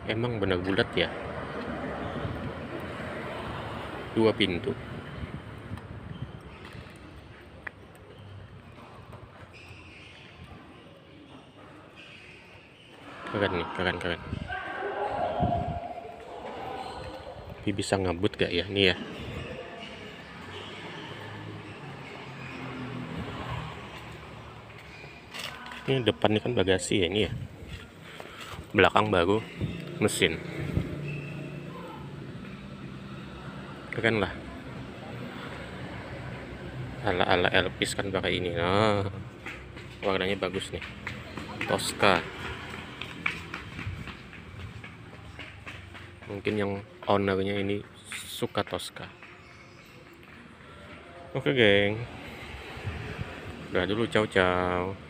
Emang benar bulat ya, 2 pintu. Keren nih, keren. Tapi bisa ngebut gak ya nih ya? Ini depan ini kan bagasi ya ini ya. Belakang baru mesin. Keren lah. Ala-ala Elvis kan pakai ini. Nah, warnanya bagus nih. Tosca. Mungkin yang ownernya ini suka Tosca. Oke, geng. Udah dulu, ciao.